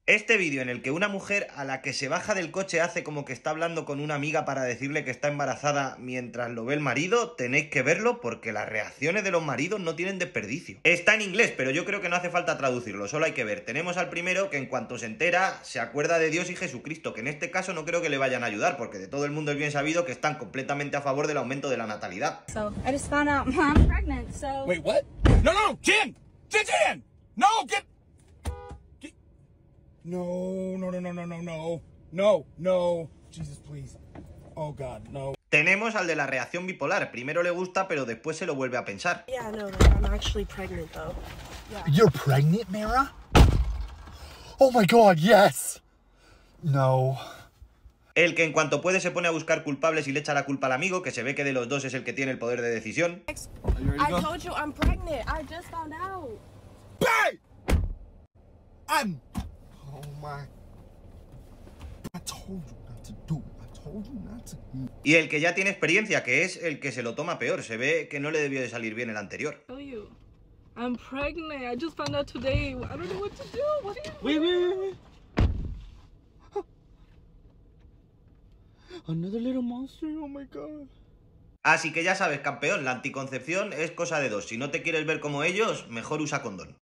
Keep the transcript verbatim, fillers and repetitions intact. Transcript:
Este vídeo en el que una mujer a la que se baja del coche hace como que está hablando con una amiga para decirle que está embarazada mientras lo ve el marido, tenéis que verlo porque las reacciones de los maridos no tienen desperdicio. Está en inglés, pero yo creo que no hace falta traducirlo, solo hay que ver. Tenemos al primero que en cuanto se entera se acuerda de Dios y Jesucristo, que en este caso no creo que le vayan a ayudar porque de todo el mundo es bien sabido que están completamente a favor del aumento de la natalidad. So, I just found out I'm pregnant, so... Wait, what? No, no, no, Jen! Jen, Jen! No, get... get... No, no, no, no, no, no, no. No, no. Jesus, please. Oh, God, no. Tenemos al de la reacción bipolar. Primero le gusta, pero después se lo vuelve a pensar. Yeah, no, like, I'm actually pregnant, though. Yeah. You're pregnant, Mara? Oh my God, yes! No. El que en cuanto puede se pone a buscar culpables y le echa la culpa al amigo, que se ve que de los dos es el que tiene el poder de decisión. I told you I'm pregnant. I just found out. Hey! I'm... Oh my... I told you not to do it. I told you not to... Y el que ya tiene experiencia, que es el que se lo toma peor. Se ve que no le debió de salir bien el anterior. Tell you, I'm pregnant. I just found out today. I don't know what to do. What do you do? Wait, wait, wait, wait. Another little monster, oh my God. Así que ya sabes, campeón, la anticoncepción es cosa de dos. Si no te quieres ver como ellos, mejor usa condón.